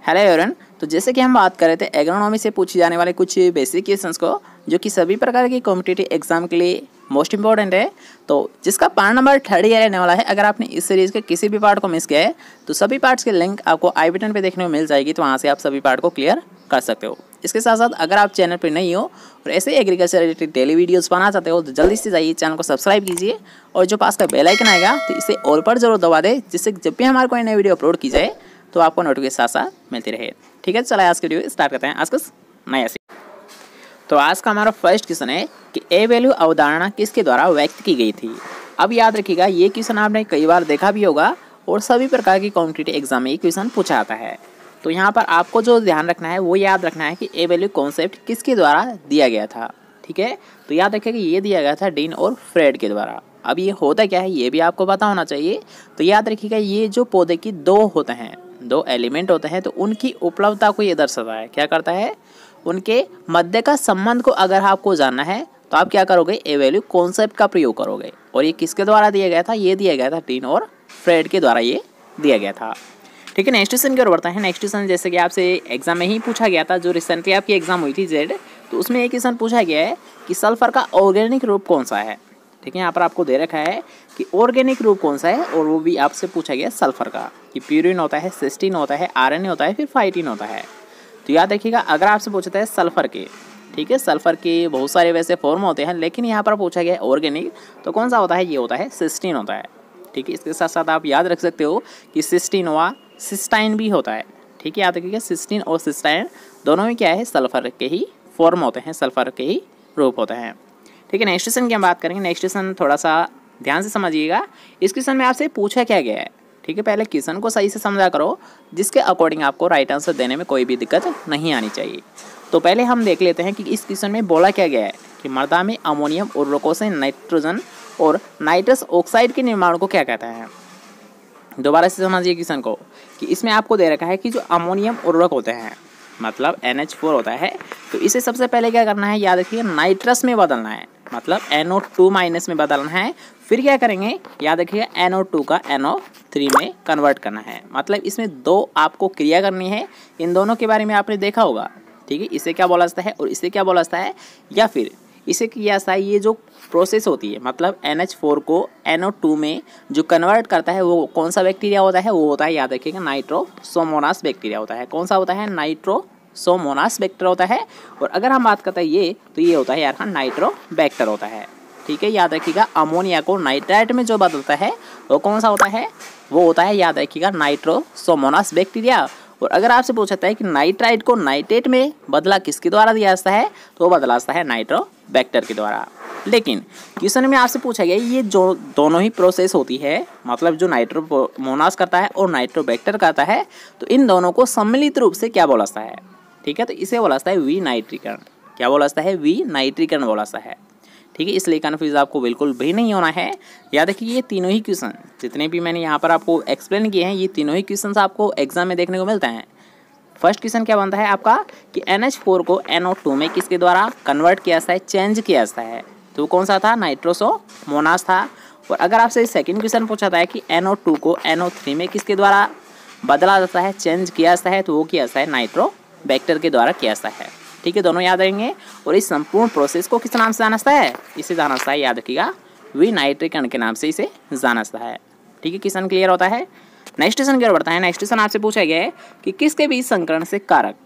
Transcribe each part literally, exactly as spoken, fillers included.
Hello everyone. तो जैसे कि हम बात कर रहे थे एग्रोनॉमी से पूछे जाने वाले कुछ बेसिक क्वेश्चंस को, जो कि सभी प्रकार के कॉम्पिटिटिव एग्जाम के लिए मोस्ट इंपॉर्टेंट है, तो जिसका पार्ट नंबर थर्ड ईयर रहने वाला है। अगर आपने इस सीरीज़ के किसी भी पार्ट को मिस किया है तो सभी पार्ट्स के लिंक आपको आई बटन पे देखने को मिल जाएगी, तो वहाँ से आप सभी पार्ट को क्लियर कर सकते हो। इसके साथ साथ अगर आप चैनल पर नहीं हो और ऐसे एग्रीकल्चर रिलेटेड डेली वीडियोस बनाना चाहते हो तो जल्दी से जाइए चैनल को सब्सक्राइब कीजिए और जो पास का बेल आइकन आएगा तो इसे ऑल पर जरूर दबा दें, जिससे जब भी हमारे कोई नई वीडियो अपलोड की जाए तो आपको नोटिफिकेशन साथ साथ मिलती रहे। ठीक है, चलो आज की वीडियो स्टार्ट करते हैं। आज का नया सी तो आज का हमारा फर्स्ट क्वेश्चन है कि ए वैल्यू अवधारणा किसके द्वारा व्यक्त की गई थी। अब याद रखिएगा, ये क्वेश्चन आपने कई बार देखा भी होगा और सभी प्रकार की कॉम्पिटिटिव एग्जाम में ये क्वेश्चन पूछा आता है। तो यहाँ पर आपको जो ध्यान रखना है वो याद रखना है कि ए वैल्यू कॉन्सेप्ट किसके द्वारा दिया गया था। ठीक है, तो याद रखिएगा ये दिया गया था डीन और फ्रेड के द्वारा। अब ये होता क्या है ये भी आपको पता होना चाहिए। तो याद रखिएगा, ये जो पौधे की दो होते हैं, दो एलिमेंट होते हैं, तो उनकी उपलब्धता को ये दर्शाता है। क्या करता है, उनके मध्य का संबंध को अगर आपको जानना है तो आप क्या करोगे, ए वैल्यू कॉन्सेप्ट का प्रयोग करोगे। और ये किसके द्वारा दिया गया था, ये दिया गया था डीन और फ्रेड के द्वारा ये दिया गया था। ठीक है, नेक्स्ट क्वेश्चन की ओर बढ़ते हैं। नेक्स्ट क्वेश्चन जैसे कि आपसे एग्जाम में ही पूछा गया था, जो रिसेंटली आपकी एग्जाम हुई थी जेड, तो उसमें एक क्वेश्चन पूछा गया है कि सल्फर का ऑर्गेनिक रूप कौन सा है। ठीक है, यहाँ पर आपको दे रखा है कि ऑर्गेनिक रूप कौन सा है, और वो भी आपसे पूछा गया सल्फर का कि प्यूरिन होता है, सिस्टीन होता है, आरएनए होता है, फिर फाइटिन होता है। तो याद रखिएगा, अगर आपसे पूछता है सल्फर के, ठीक है, सल्फर के बहुत सारे वैसे फॉर्म होते हैं, लेकिन यहाँ पर पूछा गया ऑर्गेनिक, तो कौन सा होता है, ये होता है सिस्टीन होता है। ठीक है, इसके साथ साथ आप याद रख सकते हो कि सिस्टीन हुआ, सिस्टाइन भी होता है। ठीक है, याद रखिएगा सिस्टीन और सिस्टाइन दोनों में क्या है, सल्फर के ही फॉर्म होते हैं, सल्फर के ही रूप होते हैं। ठीक है, नेक्स्ट क्वेश्चन की हम बात करेंगे। नेक्स्ट क्वेश्चन थोड़ा सा ध्यान से समझिएगा। इस क्वेश्चन में आपसे पूछा क्या गया है। ठीक है, पहले क्वेश्चन को सही से समझा करो, जिसके अकॉर्डिंग आपको राइट आंसर देने में कोई भी दिक्कत नहीं आनी चाहिए। तो पहले हम देख लेते हैं कि इस क्वेश्चन में बोला क्या गया है कि मृदा में अमोनियम उर्वरकों से नाइट्रोजन और नाइट्रस ऑक्साइड के निर्माण को क्या कहता है। दोबारा से समझिए क्वेश्चन को कि इसमें आपको दे रखा है कि जो अमोनियम उर्वरक होते हैं, मतलब एन एच फोर होता है, तो इसे सबसे पहले क्या करना है, याद रखिए नाइट्रस में बदलना है, मतलब एन ओ टू माइनस में बदलना है। फिर क्या करेंगे, याद रखिएगा एन ओ टू का एन ओ थ्री में कन्वर्ट करना है। मतलब इसमें दो आपको क्रिया करनी है। इन दोनों के बारे में आपने देखा होगा। ठीक है, इसे क्या बोला जाता है और इसे क्या बोला जाता है, या फिर इसे किया जाता है, ये जो प्रोसेस होती है, मतलब एन एच फोर को एन ओ टू में जो कन्वर्ट करता है वो कौन सा बैक्टीरिया होता है, वो होता है, याद रखिएगा नाइट्रोसोमोनास बैक्टीरिया होता है। कौन सा होता है, नाइट्रोसोमोनास बैक्टीरिया होता है। और अगर हम बात करते हैं ये, तो ये होता है यार नाइट्रोबैक्टर होता है। ठीक है, याद रखिएगा अमोनिया को नाइट्राइट में जो बदलता है वो कौन सा होता है, वो होता है, याद रखिएगा नाइट्रोसोमोनास बैक्टीरिया। और अगर आपसे पूछता है कि नाइट्राइट को नाइट्रेट में बदला किसके द्वारा दिया जाता है, तो वो बदला जाता है नाइट्रोबैक्टर के द्वारा। लेकिन क्वेश्चन में आपसे पूछा गया ये जो दोनों ही प्रोसेस होती है, मतलब जो नाइट्रोमोनास करता है और नाइट्रोबैक्टर करता है, तो इन दोनों को सम्मिलित रूप से क्या बोला जाता है। ठीक है, तो इसे बोला जाता है विनाइट्रीकरण। क्या बोला जाता है, विनाइट्रीकरण बोला जाता है। ठीक है, इसलिए कन्फ्यूज आपको बिल्कुल भी नहीं होना है। याद रखिए ये तीनों ही क्वेश्चन जितने भी मैंने यहाँ पर आपको एक्सप्लेन किए हैं, ये तीनों ही क्वेश्चन आपको एग्जाम में देखने को मिलते हैं। फर्स्ट क्वेश्चन क्या बनता है आपका कि एन एच फोर को एन ओ टू में किसके द्वारा कन्वर्ट किया जाता है, चेंज किया जाता है, तो कौन सा था, नाइट्रोसोमोनास था। और अगर आपसे सेकंड क्वेश्चन पूछा था कि एन ओ टू को एन ओ थ्री में किसके द्वारा बदला जाता है, चेंज किया जाता है, तो वो किया जाता है नाइट्रोबैक्टर के द्वारा किया जाता है। ठीक है, दोनों याद रहेंगे। और इस संपूर्ण प्रोसेस को किस नाम से जाना जाता है, इसे जाना जाता है, याद रखिएगा विनाइट्रीकरण के नाम से इसे जाना जाता है। ठीक है, क्वेश्चन क्लियर होता है। नेक्स्ट क्वेश्चन की ओर बढ़ता है। नेक्स्ट क्वेश्चन आपसे पूछा गया है कि किसके बीच संकरण से कारक,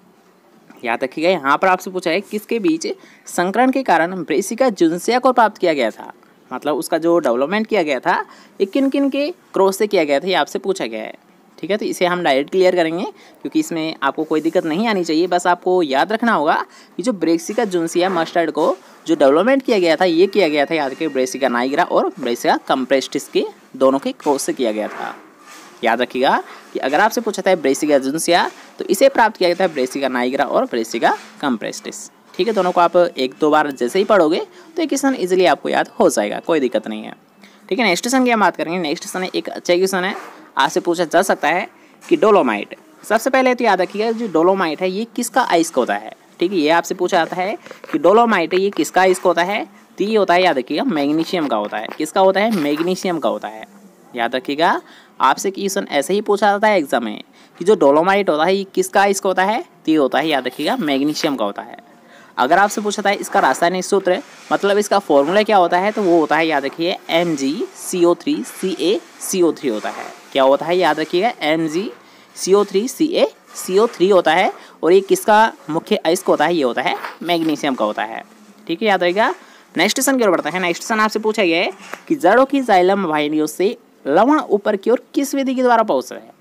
याद रखिएगा यहाँ पर आपसे पूछा है किसके बीच संकरण के कारण ब्रेसिका जुन्सिया को प्राप्त किया गया था, मतलब उसका जो डेवलपमेंट किया गया था ये किन किन के क्रॉस से किया गया था, ये आपसे पूछा गया है। ठीक है, तो इसे हम डायरेक्ट क्लियर करेंगे क्योंकि इसमें आपको कोई दिक्कत नहीं आनी चाहिए। बस आपको याद रखना होगा कि जो ब्रेसिका जुन्सिया मस्टर्ड को जो डेवलपमेंट किया गया था, ये किया गया था, याद रखिए ब्रेसिका नाइग्रा और ब्रेसिका कंप्रेस्टिस के दोनों के क्रॉस से किया गया था। याद रखिएगा कि अगर आपसे पूछा था ब्रेसिका जुन्सिया, तो इसे प्राप्त किया गया था ब्रेसिका नाइग्रा और ब्रेसिका कंप्रेस्टिस। ठीक है, दोनों को आप एक दो बार जैसे ही पढ़ोगे तो ये क्वेश्चन इजीली आपको याद हो जाएगा, कोई दिक्कत नहीं है। ठीक है, नेक्स्ट क्वेश्चन की हम बात करेंगे। नेक्स्ट क्वेश्चन एक अच्छा क्वेश्चन है, आपसे पूछा जा सकता है कि डोलोमाइट, सबसे पहले तो याद रखिएगा जो डोलोमाइट है ये किसका अयस्क होता है। ठीक है, ये आपसे पूछा जाता है कि डोलोमाइट है ये किसका अयस्क होता है, तो ये होता है, याद रखिएगा मैग्नीशियम का होता है। किसका होता है, मैग्नीशियम का होता है। याद रखिएगा आपसे क्वेश्चन ऐसे ही पूछा जाता है एग्जाम में कि जो डोलोमाइट होता है ये किसका इसका होता है, तो ये होता है याद रखिएगा मैग्नीशियम का होता है। अगर आपसे पूछा था इसका रासायनिक सूत्र मतलब इसका फॉर्मूला क्या होता है, तो वो होता है याद रखिए M G C O three C A C O three होता है। क्या होता है याद रखिएगा M G C O three C A C O three होता है। और ये किसका मुख्य अयस्क होता है, ये होता है मैग्नीशियम का होता है। ठीक है, याद रहेगा। नेक्स्ट क्वेश्चन की ओर बढ़ता है। नेक्स्ट क्वेश्चन आपसे पूछा गया है कि जड़ों की जाइलम वाहिनियों से लवण ऊपर की ओर किस विधि के द्वारा पहुँच रहे हैं।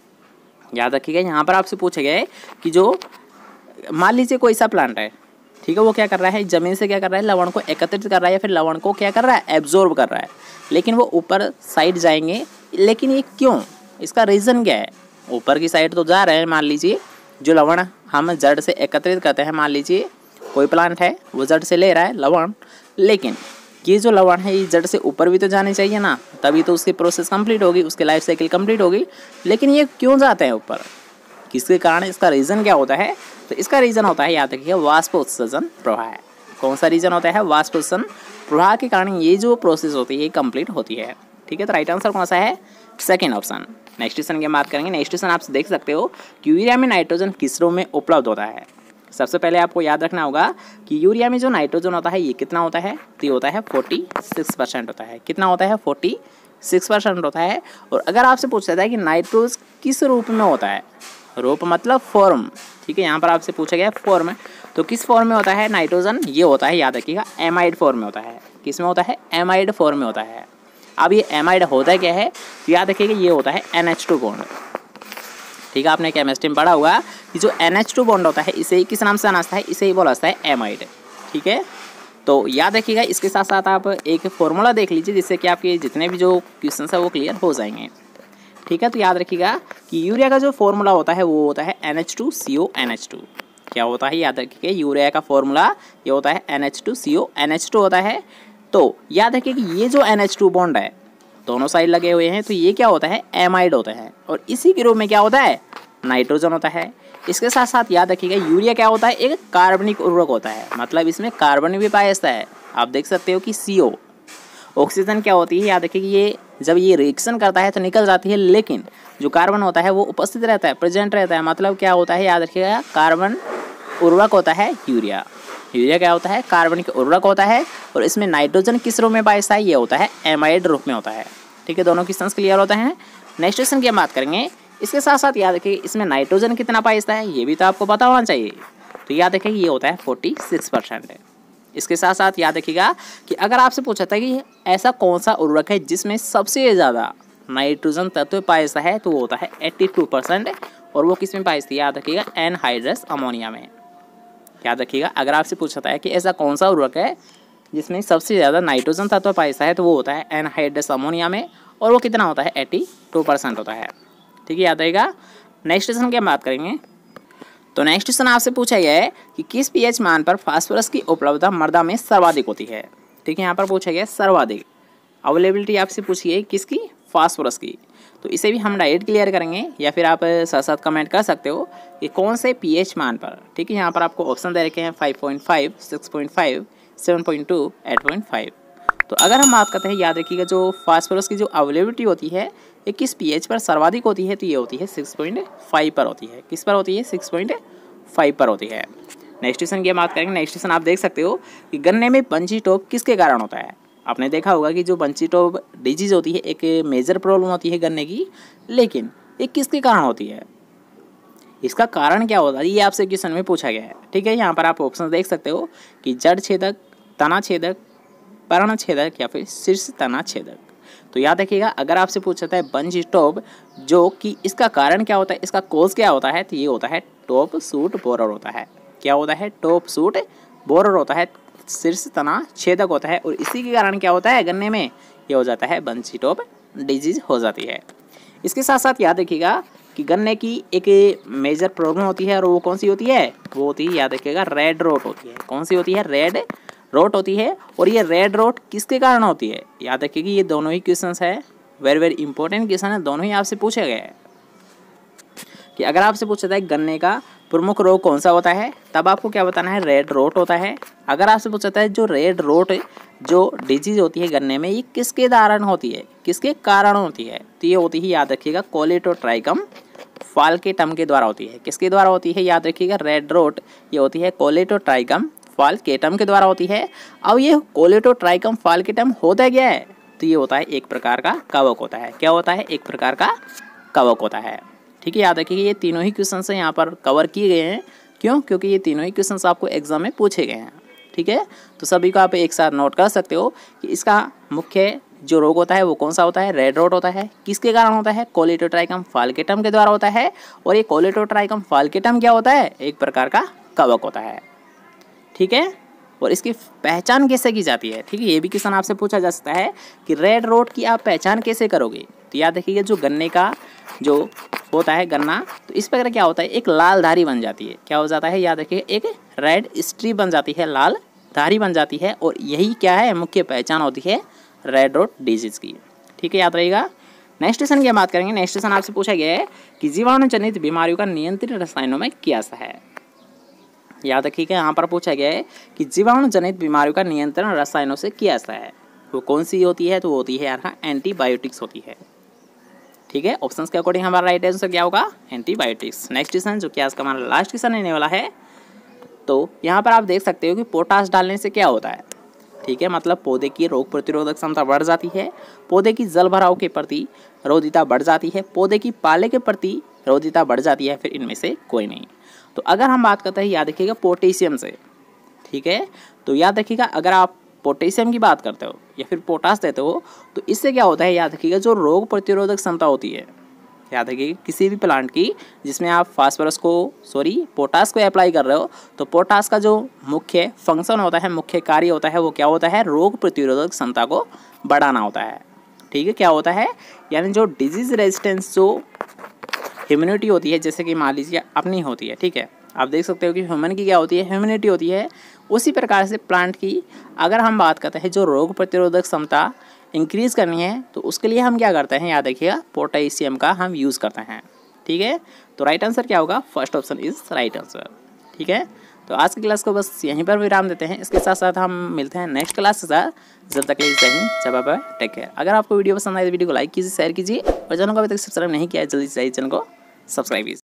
याद रखिएगा, यहाँ पर आपसे पूछा गया है कि जो मान लीजिए कोई सा प्लांट है, ठीक है, वो क्या कर रहा है, जमीन से क्या कर रहा है, लवण को एकत्रित कर रहा है या फिर लवण को क्या कर रहा है, एब्जॉर्ब कर रहा है, लेकिन वो ऊपर साइड जाएंगे। लेकिन ये क्यों, इसका रीज़न क्या है, ऊपर की साइड तो जा रहे हैं। मान लीजिए जो लवण हम जड़ से एकत्रित करते हैं, मान लीजिए कोई प्लांट है वो जड़ से ले रहा है लवण, लेकिन ये जो लवण है ये जड़ से ऊपर भी तो जाने चाहिए ना, तभी तो उसकी प्रोसेस कंप्लीट होगी, उसकी लाइफ साइकिल कंप्लीट होगी। लेकिन ये क्यों जाते हैं ऊपर, किसके कारण, इसका रीज़न क्या होता है, तो इसका रीज़न होता है याद रखिए वाष्पोत्सर्जन प्रवाह। कौन सा रीज़न होता है, वाष्पोत्सर्जन प्रवाह के कारण ये जो प्रोसेस होती है ये कंप्लीट होती है। ठीक है, तो राइट आंसर कौन सा है, सेकेंड ऑप्शन। नेक्स्ट क्वेश्चन की बात करेंगे। नेक्स्ट क्वेश्चन आप देख सकते हो कि यूरिया में नाइट्रोजन किस रूप में उपलब्ध होता है। सबसे पहले आपको याद रखना होगा कि यूरिया में जो नाइट्रोजन होता है ये कितना होता है, तो ये होता है फोर्टी सिक्स परसेंट होता है। कितना होता है, फोर्टी सिक्स परसेंट होता है। और अगर आपसे पूछा जाता है कि नाइट्रोज किस रूप में होता है, रूप मतलब फॉर्म, ठीक है, यहाँ पर आपसे पूछा गया फॉर्म, तो किस फॉर्म में होता है नाइट्रोजन, ये होता है याद रखिएगा एमाइड फॉर्म में होता है। किस में होता है, एमाइड फॉर्म में होता है। अब ये एमाइड होता क्या है, तो याद रखिएगा ये होता है एन एच टू बॉन्ड। ठीक है, आपने केमिस्ट्री में पढ़ा होगा कि जो एन एच टू बॉन्ड होता है इसे ही किस नाम से जाना जाता है, इसे ही बोला जाता है एमाइड। ठीक है, तो याद रखिएगा। इसके साथ साथ आप एक फॉर्मूला देख लीजिए जिससे कि आपके जितने भी जो क्वेश्चन है वो क्लियर हो जाएंगे। ठीक है, तो याद रखिएगा कि यूरिया का जो फॉर्मूला होता है वो होता है N H two C O N H two. क्या होता है, याद रखिएगा यूरिया का फॉर्मूला ये होता है N H two C O N H two होता है। तो याद रखिए कि ये जो एन एच टू बॉन्ड है दोनों साइड लगे हुए हैं, तो ये क्या होता है, एमाइड होता है। और इसी के रूप में क्या होता है, नाइट्रोजन होता है। इसके साथ साथ याद रखिएगा यूरिया क्या होता है, एक कार्बनिक उर्वरक होता है, मतलब इसमें कार्बन भी पाया जाता है। आप देख सकते हो कि सी ओ, ऑक्सीजन क्या होती है, याद रखिए कि ये जब ये रिएक्शन करता है तो निकल जाती है, लेकिन जो कार्बन होता है वो उपस्थित रहता है, प्रेजेंट रहता है। मतलब क्या होता है, याद रखिएगा कार्बन उर्वरक होता है यूरिया। यूरिया क्या होता है, कार्बनिक उर्वरक होता है। और इसमें नाइट्रोजन किस रूप में पाया जाता है, ये होता है एमाइड रूप में होता है। ठीक है, दोनों क्वेश्चन क्लियर होते हैं। नेक्स्ट क्वेश्चन की हम बात करेंगे। इसके साथ साथ याद रखिए इसमें नाइट्रोजन कितना पाया जाता है, ये भी तो आपको पता होना चाहिए। तो याद रखिए ये होता है फोर्टी सिक्स परसेंट। इसके साथ साथ याद रखिएगा कि अगर आपसे पूछा था कि ऐसा कौन सा उर्वरक है जिसमें सबसे ज़्यादा नाइट्रोजन तत्व पाया जाता है, तो वो होता है एट्टी टू परसेंट। और वो किस में पाया जाती है, याद रखिएगा एनहाइड्रस अमोनिया में। याद रखिएगा, अगर आपसे पूछा था कि ऐसा कौन सा उर्वरक है जिसमें सबसे ज़्यादा नाइट्रोजन तत्व पाया जाता है, तो वो होता है एनहाइड्रस अमोनिया में। और वो कितना होता है, एट्टी टू परसेंट होता है। ठीक है, याद रहेगा। नेक्स्ट क्वेश्चन की हम बात करेंगे। तो नेक्स्ट क्वेश्चन आपसे पूछा गया है कि किस पीएच मान पर फास्फोरस की उपलब्धता मृदा में सर्वाधिक होती है। ठीक है, यहाँ पर पूछा गया सर्वाधिक अवेलेबिलिटी आपसे पूछी है किसकी, फास्फोरस की। तो इसे भी हम डायरेक्ट क्लियर करेंगे या फिर आप साथ साथ कमेंट कर सकते हो कि कौन से पीएच मान पर। ठीक है, यहाँ पर आपको ऑप्शन दे रखे हैं five point five, six point five, seven point two, eight point five. तो अगर हम बात करते हैं, याद रखिएगा जो फास्फोरस की जो अवेलेबिलिटी होती है ये किस पीएच पर सर्वाधिक होती है, तो ये होती है सिक्स पॉइंट फाइव पर होती है। किस पर होती है, सिक्स पॉइंट फाइव पर होती है। नेक्स्ट क्वेश्चन की बात करेंगे। नेक्स्ट क्वेश्चन आप देख सकते हो कि गन्ने में बंची टॉप किसके कारण होता है। आपने देखा होगा कि जो बंची टॉप डिजीज होती है एक मेजर प्रॉब्लम होती है गन्ने की, लेकिन ये किसके कारण होती है, इसका कारण क्या होता है, ये आपसे क्वेश्चन में पूछा गया है। ठीक है, यहाँ पर आप ऑप्शन देख सकते हो कि जड़ छेदक, तना छेदक, पर्ण छेदक या फिर शीर्ष तना छेदक। तो याद रखिएगा, अगर आपसे पूछा जाता है बंच टॉप, जो कि इसका कारण क्या होता है, इसका कोज क्या होता है, तो ये होता है टॉप सूट बोरर होता है। क्या होता है, टॉप सूट बोरर होता है, शीर्ष तना छेदक होता है। और इसी के कारण क्या होता है, गन्ने में ये हो जाता है बंची टॉप डिजीज हो जाती है। इसके साथ साथ याद रखिएगा कि गन्ने की एक मेजर प्रॉब्लम होती है, और वो कौन सी होती है, वो होती है, याद रखिएगा रेड रोट होती है। कौन सी होती है, रेड रोट होती है। और ये रेड रोट किसके कारण होती है, याद रखिएगा ये दोनों ही क्वेश्चंस है, वेरी वेरी इंपॉर्टेंट क्वेश्चन है, दोनों ही आपसे पूछे गए हैं। कि अगर आपसे पूछा जाए गन्ने का प्रमुख रोग कौन सा होता है, तब आपको क्या बताना है, रेड रोट होता है। अगर आपसे पूछा जाता है जो रेड रोट जो डिजीज होती है गन्ने में, ये किसके कारण होती है, किसके कारण होती है, तो ये होती है, याद रखिएगा कोलेटोट्राइकम फाल्केटम के द्वारा होती है। किसके द्वारा होती है, याद रखिएगा, रेड रोट ये होती है कोलेटोट्राइकम फाल्केटम के द्वारा होती है। अब ये कोलेटोट्राइकम फाल्केटम होता क्या है, तो ये होता है एक प्रकार का कवक होता है। क्या होता है, एक प्रकार का कवक होता है। ठीक है, याद रखिएगा ये तीनों ही क्वेश्चन से यहाँ पर कवर किए गए हैं। क्यों, क्योंकि ये तीनों ही क्वेश्चन आपको एग्जाम में पूछे गए हैं। ठीक है, तो सभी को आप एक साथ नोट कर सकते हो कि इसका मुख्य जो रोग होता है वो कौन सा होता है, रेड रोट होता है। किसके कारण होता है, कोलेटोट्राइकम फाल्केटम के द्वारा होता है। और ये कोलेटोट्राइकम फाल्केटम क्या होता है, एक प्रकार का कवक होता है। ठीक है, और इसकी पहचान कैसे की जाती है। ठीक है, ये भी क्वेश्चन आपसे पूछा जा सकता है कि रेड रोट की आप पहचान कैसे करोगे। तो याद रखिएगा जो गन्ने का जो होता है गन्ना, तो इस प्रकार क्या होता है, एक लाल धारी बन जाती है। क्या हो जाता है, याद रखिए एक रेड स्ट्रिप बन जाती है, लाल धारी बन जाती है। और यही क्या है, मुख्य पहचान होती है रेड रोट डिजीज की। ठीक है, याद रहेगा। नेक्स्ट क्वेश्चन की बात करेंगे। नेक्स्ट क्वेश्चन आपसे पूछा गया है कि जीवाणु जनित बीमारियों का नियंत्रण रसायनों में क्या सा है। याद रखिएगा यहाँ पर पूछा गया है कि जीवाणु जनित बीमारियों का नियंत्रण रसायनों से क्या सा है। वो कौन सी होती है, तो होती है यहाँ एंटीबायोटिक्स होती है। ठीक है, ऑप्शंस के अकॉर्डिंग हमारा राइट आंसर क्या होगा, एंटीबायोटिक्स। नेक्स्ट क्वेश्चन जो कि आज का हमारा लास्ट क्वेश्चन रहने वाला है, तो यहाँ पर आप देख सकते हो कि पोटाश डालने से क्या होता है। ठीक है, मतलब पौधे की रोग प्रतिरोधक क्षमता बढ़ जाती है, पौधे की जल भराव के प्रति रोधिता बढ़ जाती है, पौधे की पाले के प्रति रोधिता बढ़ जाती है, फिर इनमें से कोई नहीं। तो अगर हम बात करते हैं, याद रखिएगा पोटेशियम से। ठीक है, तो याद रखिएगा अगर आप पोटेशियम की बात करते हो या फिर पोटाश देते हो, तो इससे क्या होता है, याद रखिएगा जो रोग प्रतिरोधक क्षमता होती है, याद रखिएगा किसी भी प्लांट की जिसमें आप फास्फोरस को सॉरी पोटाश को अप्लाई कर रहे हो, तो पोटाश का जो मुख्य फंक्शन होता है, मुख्य कार्य होता है, वो क्या होता है, रोग प्रतिरोधक क्षमता को बढ़ाना होता है। ठीक है, क्या होता है, यानी जो डिजीज रेजिस्टेंस जो इम्यूनिटी होती है, जैसे कि मान लीजिए अपनी होती है। ठीक है, आप देख सकते हो कि ह्यूमन की क्या होती है, इम्यूनिटी होती है। उसी प्रकार से प्लांट की अगर हम बात करते हैं जो रोग प्रतिरोधक क्षमता इंक्रीज़ करनी है, तो उसके लिए हम क्या करते हैं, याद रखिएगा पोटेशियम का हम यूज़ करते हैं। ठीक है, तो राइट आंसर क्या होगा, first option is right answer. ठीक है, तो आज की क्लास को बस यहीं पर विराम देते हैं। इसके साथ साथ हम मिलते हैं नेक्स्ट क्लास के साथ। जब तक के लिए जय हिंद, जय बाय, टेक केयर। अगर आपको वीडियो पसंद आए तो वीडियो को लाइक कीजिए, शेयर कीजिए, और चैनल को अभी तक सब्सक्राइब नहीं किया है जल्दी से चैनल को सब्सक्राइब कीजिए।